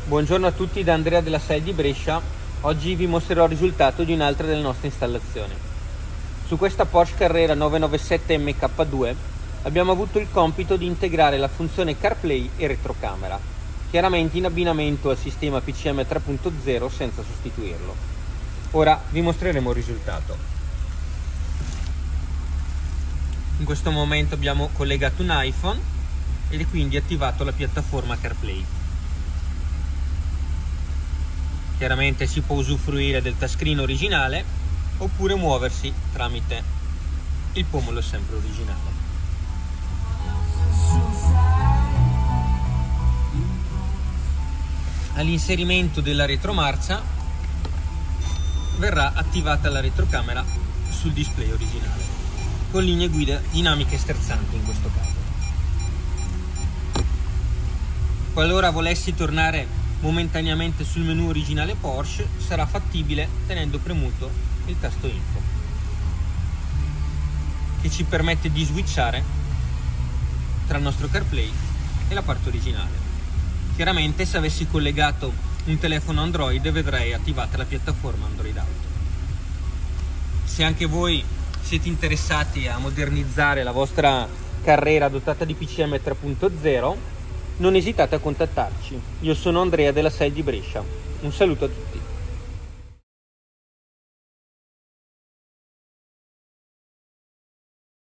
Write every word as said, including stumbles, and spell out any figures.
Buongiorno a tutti da Andrea della S E I di Brescia. Oggi vi mostrerò il risultato di un'altra delle nostre installazioni. Su questa Porsche Carrera novecentonovantasette M K due abbiamo avuto il compito di integrare la funzione CarPlay e retrocamera, chiaramente in abbinamento al sistema P C M tre punto zero senza sostituirlo. Ora vi mostreremo il risultato. In questo momento abbiamo collegato un iPhone ed è quindi attivato la piattaforma CarPlay. Chiaramente si può usufruire del touchscreen originale oppure muoversi tramite il pomolo sempre originale. All'inserimento della retromarcia verrà attivata la retrocamera sul display originale, con linee guida dinamiche sterzanti in questo caso. Qualora volessi tornare momentaneamente sul menu originale Porsche, sarà fattibile tenendo premuto il tasto Info, che ci permette di switchare tra il nostro CarPlay e la parte originale. Chiaramente, se avessi collegato un telefono Android, vedrei attivata la piattaforma Android Auto. Se anche voi siete interessati a modernizzare la vostra Carrera dotata di P C M tre punto zero, non esitate a contattarci. Io sono Andrea della S E I di Brescia. Un saluto a tutti.